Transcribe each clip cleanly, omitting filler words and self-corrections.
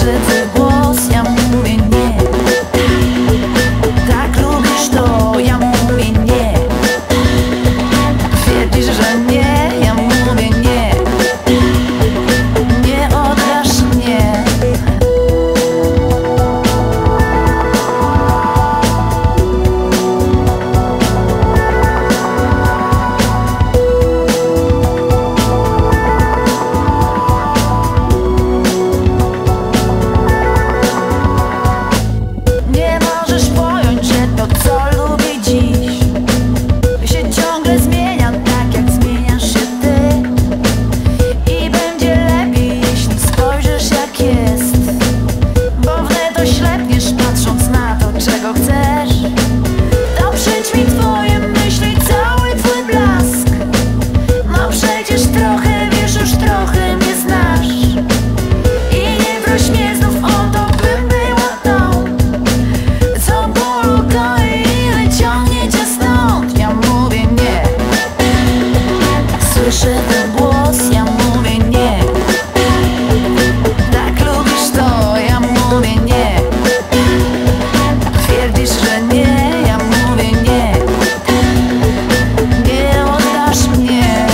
Słyszę twój głos, ja mówię nie. Tak lubisz to, ja mówię nie. Twierdzisz, że nie, ja mówię nie. Nie oddasz mnie. Nie możesz pojąć, że to co lubię dziś się ciągle zmienia, tak jak zmieniasz się ty. I będzie lepiej, jeśli spojrzysz jak jest, bo wtedy oślepniesz, patrząc na to, czego chcesz. To przyćmi twoje myśli, cały twój blask. No przecież trochę wiesz, już trochę mnie znasz. I nie proś mnie znów o to, bym była tą, co bólu goi i wyciągnie cię stąd. Ja mówię nie. Słyszę ten głos, ja mówię nie. Tak lubisz to, ja mówię nie. Twierdzisz, że nie, ja mówię nie. Nie oddasz mnie.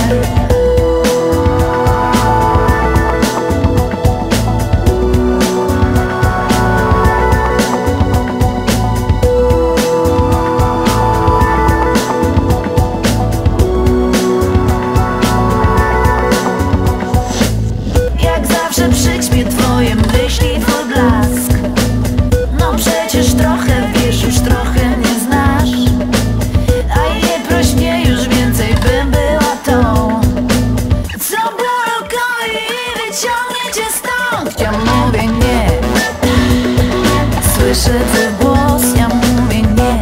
Jak zawsze przyćmie twoje myśli, twój blask. No przecież trochę wiesz, już trochę mnie znasz. A nie proś mnie już więcej, bym była tą, co bólu goi i wyciągnie cię stąd. Ja mówię nie. Słyszę twój głos, ja mówię nie.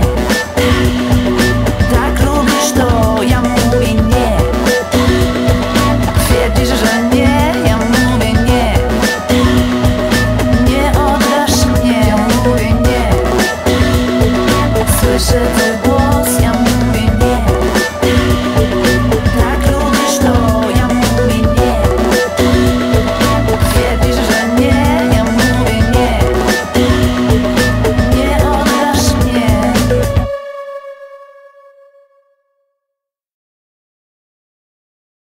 Tak lubisz to, ja mówię nie. Twierdzisz, że nie, ja mówię nie. Nie oddasz mnie, ja mówię nie. Słyszę twój głos.